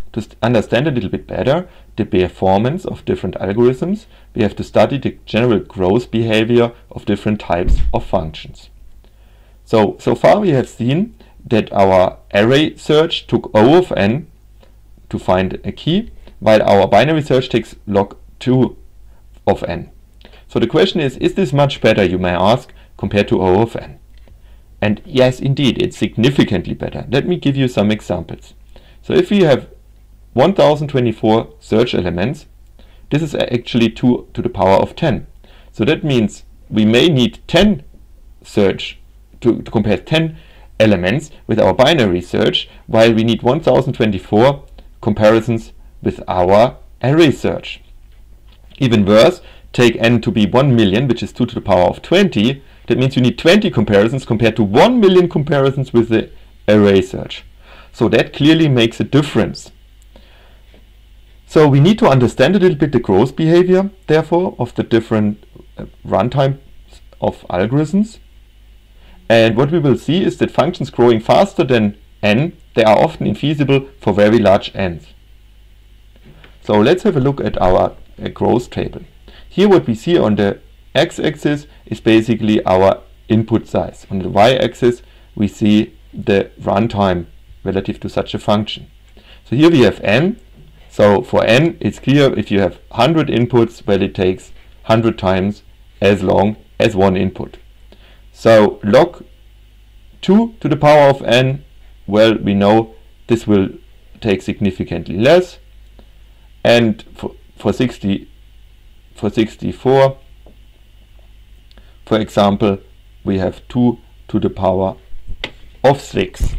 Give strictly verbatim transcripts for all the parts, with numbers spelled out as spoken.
to understand a little bit better the performance of different algorithms, we have to study the general growth behavior of different types of functions. So, so far we have seen that our array search took O of n to find a key, while our binary search takes log two of n. So the question is, is this much better, you may ask, compared to O of n? And yes, indeed, it's significantly better. Let me give you some examples. So if we have one thousand twenty-four search elements, this is actually two to the power of ten. So that means we may need ten search to, to compare ten elements with our binary search, while we need one thousand twenty-four comparisons with our array search. Even worse, take n to be one million, which is two to the power of twenty. That means you need twenty comparisons compared to one million comparisons with the array search. So that clearly makes a difference. So we need to understand a little bit the growth behavior, therefore, of the different uh, runtimes of algorithms. And what we will see is that functions growing faster than n, they are often infeasible for very large n's. So let's have a look at our uh, growth table. Here what we see on the x-axis is basically our input size. On the y-axis we see the runtime relative to such a function. So here we have n. So for n it's clear if you have one hundred inputs, well, it takes one hundred times as long as one input. So log two to the power of n, well, we know this will take significantly less. And for, for, sixty, for sixty-four, for example, we have two to the power of six.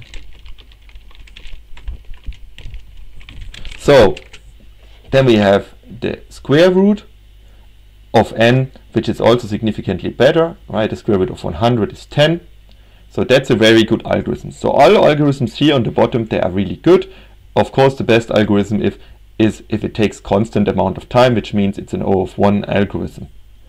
So then we have the square root of n, which is also significantly better, right? The square root of one hundred is ten. So that's a very good algorithm. So all algorithms here on the bottom, they are really good. Of course, the best algorithm if, is if it takes constant amount of time, which means it's an O of one algorithm.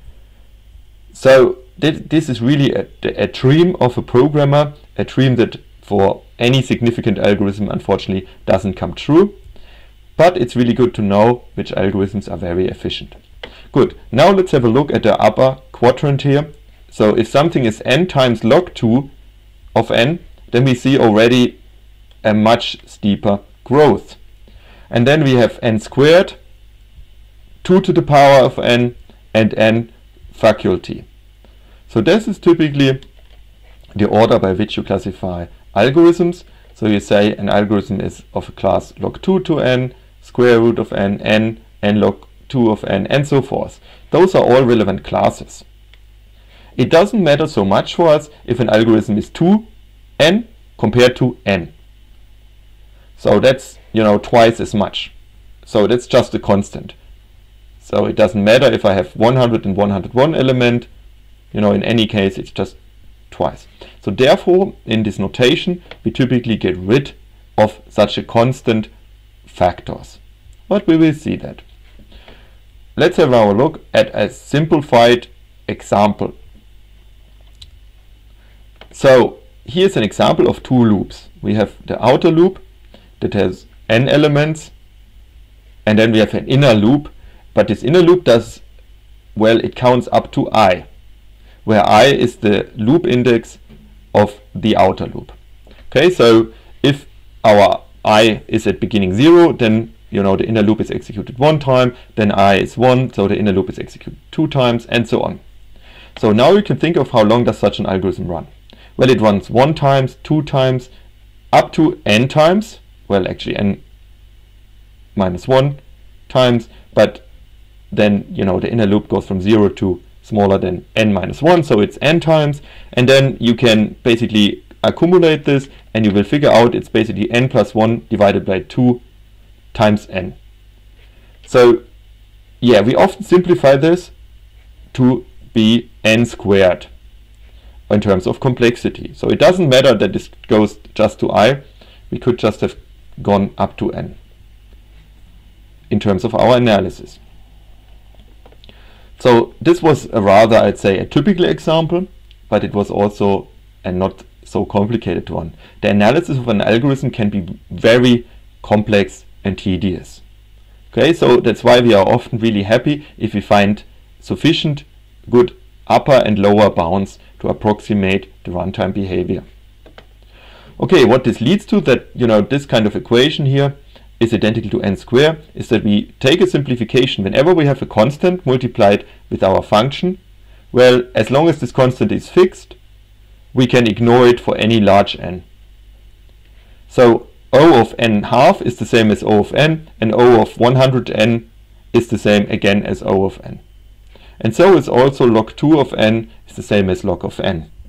So th this is really a, a dream of a programmer, a dream that for any significant algorithm unfortunately doesn't come true. But it's really good to know which algorithms are very efficient. Good, now let's have a look at the upper quadrant here. So if something is n times log two of n, then we see already a much steeper growth. And then we have n squared, two to the power of n, and n faculty. So this is typically the order by which you classify algorithms. So you say an algorithm is of a class log two to n, square root of n, n, n log two of n, and so forth. Those are all relevant classes. It doesn't matter so much for us if an algorithm is two n compared to n. So that's, you know, twice as much. So that's just a constant. So it doesn't matter if I have one hundred and one hundred one element, you know, in any case it's just twice. So therefore, in this notation, we typically get rid of such a constant factors. But we will see that. Let's have now a look at a simplified example. So here's an example of two loops. We have the outer loop that has n elements, and then we have an inner loop, but this inner loop does, well, it counts up to I, where I is the loop index of the outer loop. Okay, so if our I is at beginning zero, then, you know, the inner loop is executed one time, then I is one, so the inner loop is executed two times, and so on. So now you can think of how long does such an algorithm run. Well, it runs one times, two times, up to n times, well, actually n minus one times, but then, you know, the inner loop goes from zero to smaller than n minus one, so it's n times, and then you can basically accumulate this, and you will figure out it's basically n plus one divided by two times n. So yeah, we often simplify this to be n squared in terms of complexity. So it doesn't matter that this goes just to I, we could just have gone up to n in terms of our analysis. So this was a rather, I'd say, a typical example, but it was also a not so complicated one. The analysis of an algorithm can be very complex and tedious. Okay, so that's why we are often really happy if we find sufficient good upper and lower bounds to approximate the runtime behavior. Okay, what this leads to, that, you know, this kind of equation here is identical to n squared, is that we take a simplification whenever we have a constant multiplied with our function. Well, as long as this constant is fixed, we can ignore it for any large n. So O of n half is the same as O of n, and O of one hundred n is the same again as O of n. And so is also log two of n is the same as log of n.